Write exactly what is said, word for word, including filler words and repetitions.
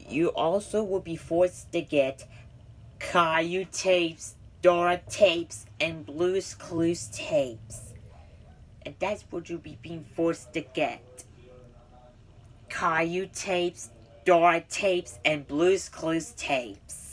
you also will be forced to get Caillou tapes, Dora tapes, and Blue's Clues tapes. And that's what you'll be being forced to get. Caillou tapes, Dora tapes, and Blue's Clues tapes.